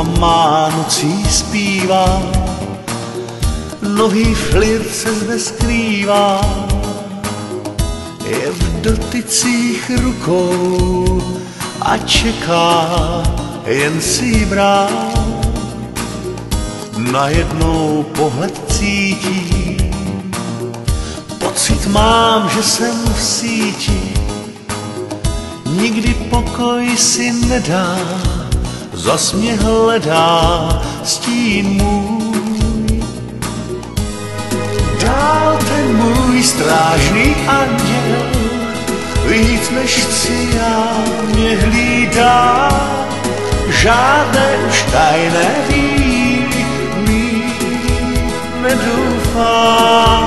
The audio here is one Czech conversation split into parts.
a má nocí zpívá, nohý flirt se zde skrývá, je v dotycích rukou a čeká, jen si ji brát. Najednou pohled cítí, pocit mám, že jsem v síti, nikdy pokoj si nedá, zas mě hledá stín můj. Dál ten můj strážný anděl, víc než chci já, mě hlídá, žádné už tajné víry mít nedoufá.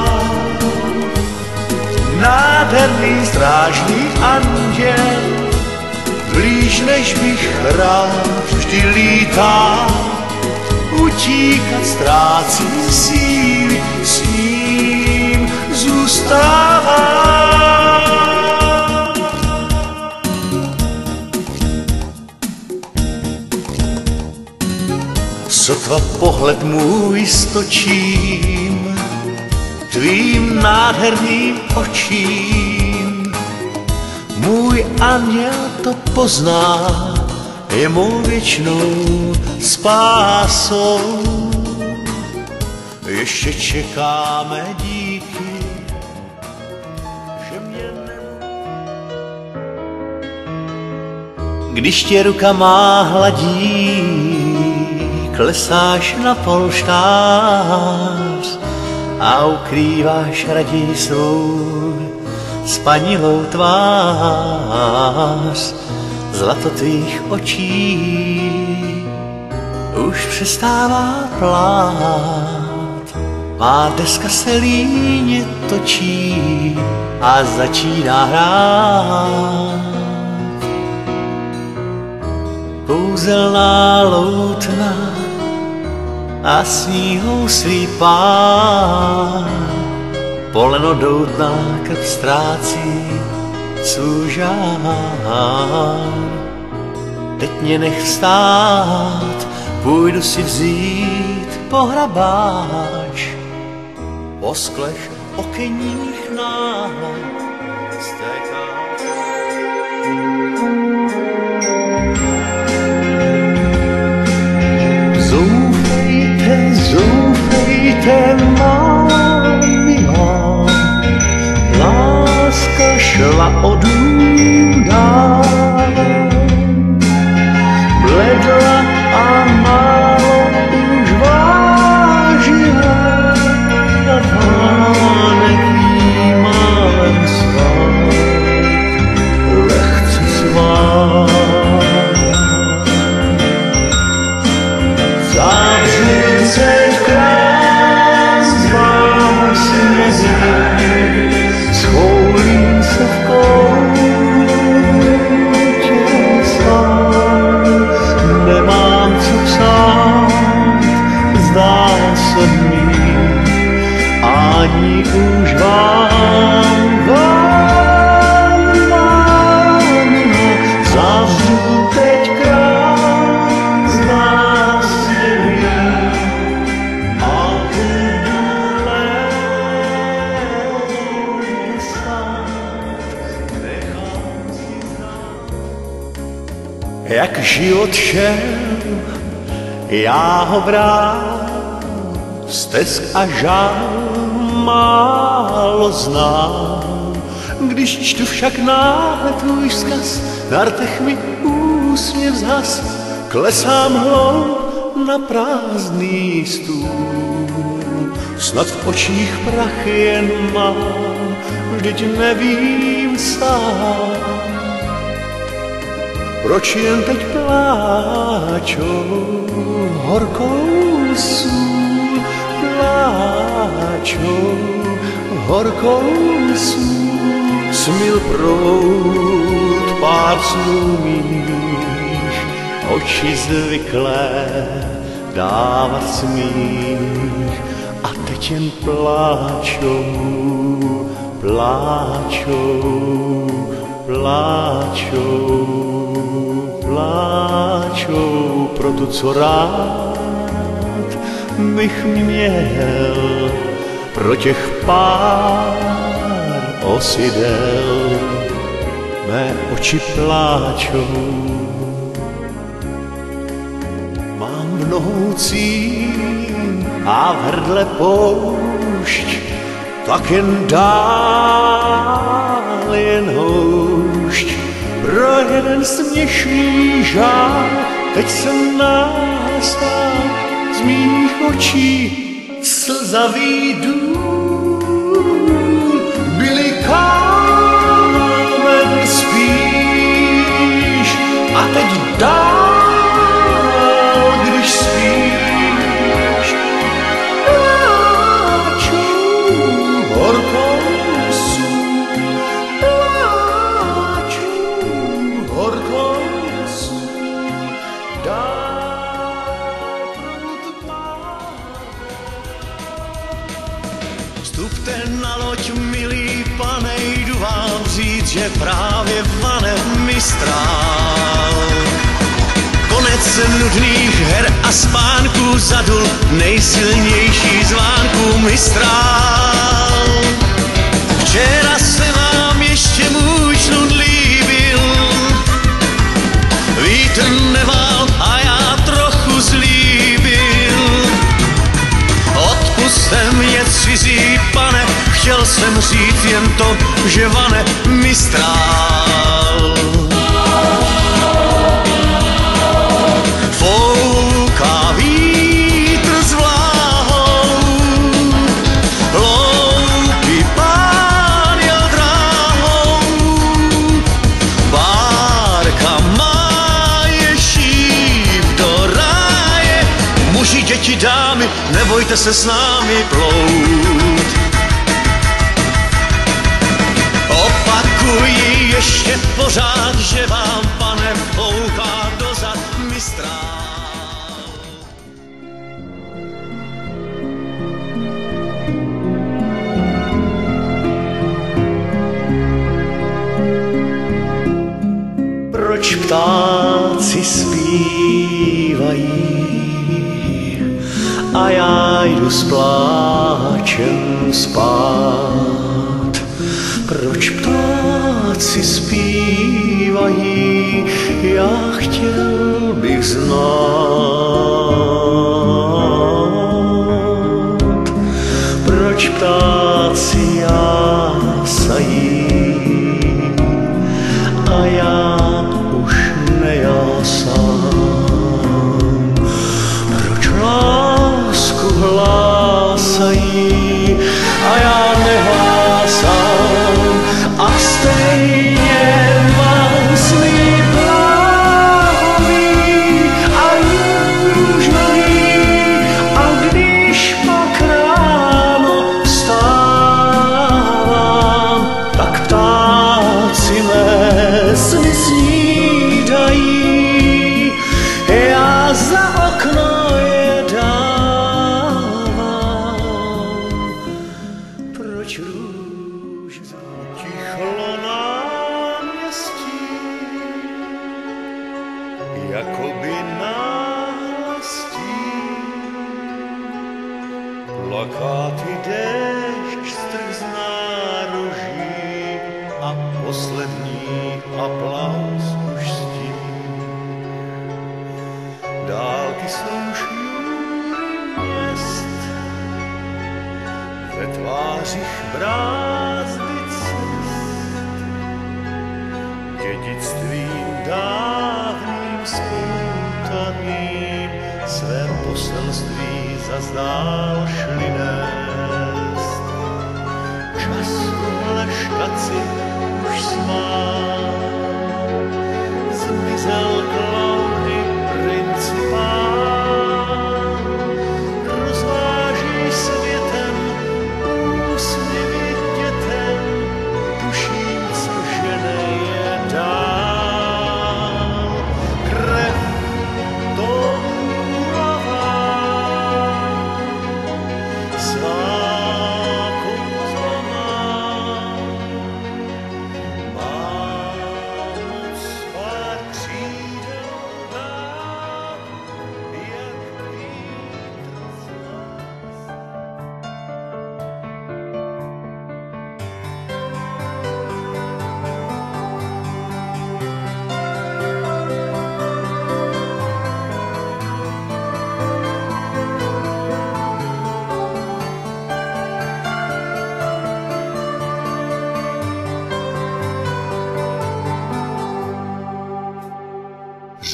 Nádherný strážný anděl, blíž než bych rád, vždy lítá, utíkat ztrácím síly, s ním zůstává. Sotva pohled můj stočím tvým nádherným očím, můj anděl to pozná, je mou věčnou spásou. Ještě čekáme díky, že mě když tě ruka má hladí, klesáš na polštář a ukrýváš raději svou spanilou tvář. Zlato tvých očí už přestává plát, má deska se líně točí a začíná hrát. Kouzelná loutna a sníhou slípá, poleno doutná krv ztrácí svůj žár. Teď mě nech vstát, půjdu si vzít pohrabáč, po sklech okenních náhled stéká. Zoufejte, má milá, láska šla odůdá, bledla a málo už vážila, a vánek jí málem svát, lehce svát. Zavřu se krás, zvám si mezi, schoulím se v koutě sám, nemám co psát, zdá se mi, ani už vám zavřu teď krás, zdá se mi, a budu lésat, nechám si znát. Jak život šel, já ho brát, stesk a žál málo znám. Když čtu však náhle tvůj vzkaz, na rtech mi úsměv zhas, klesám hloub na prázdný stůl. Snad v očích prach jen mám, vždyť nevím sám, proč jen teď pláčou horkou sůl, pláčou horkou sůl. Smil proud pár snů mých, oči zvyklé dávat smích, a teď jen pláčou, pláčou, pláčou, pláčou. pro to, co rád bych měl, pro těch pár osidel. Mé oči pláčou, mám v nohou cín a v hrdle poušť, tak jen dál, jen houšť. Pro jeden směšný žál teď se nastál z mých očí slzavý důl. Byli kámen spíš a teď dál, když spíš, pláčou horkou sůl, pláčou horkou sůl, dál prut má. Vstupte na loď, milý pane, jdu vám říct, že právě vane Mistrál. Konec nudných her a spánků, zadul nejsilnější zvánku Mistrál. Včera se vám ještě můj šnud líbil, vítr nevál a já trochu zlíbil. Odpusťte mě, cizí pane, chtěl jsem říct jen to, že vane Mistrál. Fouká vítr s vláhou, hloupý pán jel dráhou, bárka má je šíp do ráje. Muži, děti, dámy, nebojte se s námi plout. Opakuji ještě pořád, že vám, pane, fouká dozad Mistrál. Proč ptáci zpívají a já jdu s pláčem spát? Proč ptáci zpívají, já chtěl bych znát. Proč ptáci jásají a já už nejásám? Proč lásku hlásají a já nehlásám? A stejně mám sny plavý a růžový, a když pak ráno vstávám, tak ptáci mé sny snídají, já za okno je dávám. Proč růž tichlo náměstí, jakoby nástí, plakáty déšť strh z nároží a poslední aplaus už stí. Dálky jsou šíry měst, ve tvářích brázdy cest, dědictvím dávným spoutaným své poselství zazdál šli nést. Čas tuhle štaci už smál, zmizel klauny principál, rozváží světem úsměvy dětem, tuším, co žene je dál. Krev toulavá z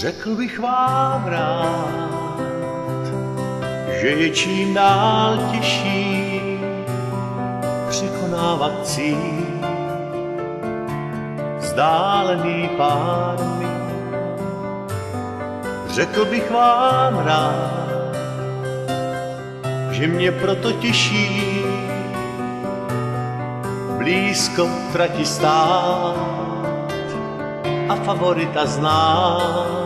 Řekl bych vám rád, že je čím dál těžší překonávat cíl vzdálený pár mil. Řekl bych vám rád, že mě proto těší blízko trati stát a favorita znát.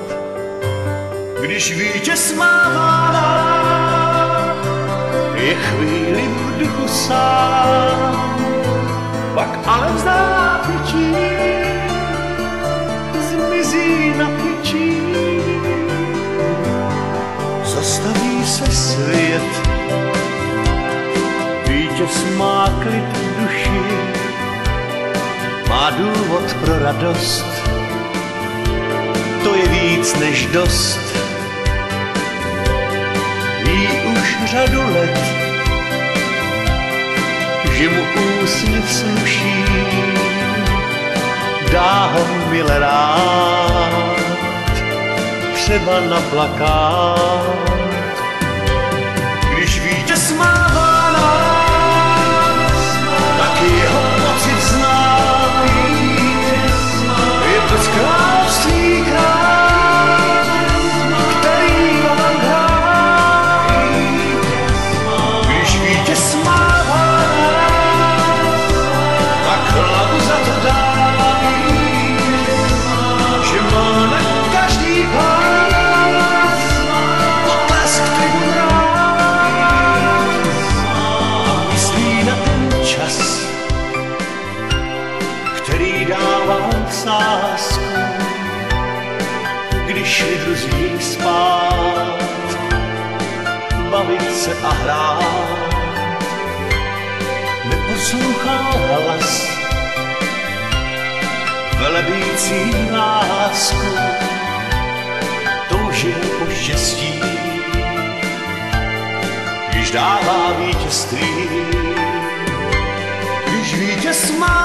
Když vítěz mává rád, je chvíli v duchu sám, pak ale vzdá pičí, zmizí na pičí. Zastaví se svět, vítěz má klid v duši, má důvod pro radost, to je víc než dost. Ví už řadu let, že mu úsměv sluší, dá ho mile rád, třeba na plakát. Když vítěz mává nás, tak jeho pocit zná, je to z království král, který vám hrá. Když vítěz mává nás, tak hlavu za to dá, že má na každý pás potlesk tribunál a myslí na ten čas, který dává sásku, když lidruzí spát, bavit se a hrát. Neposlouchá hlas velebící lásku, toužil po štěstí, když dává vítězství. Když vítěz má